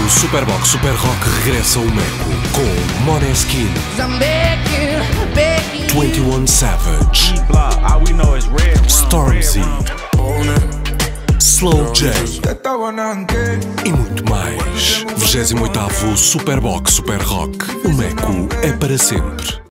No Superbox Super Rock regressa o Meco com Måneskin, 21 Savage, Stormzy, Slow J e muito mais. 28º Superbox Super Rock. O Meco é para sempre.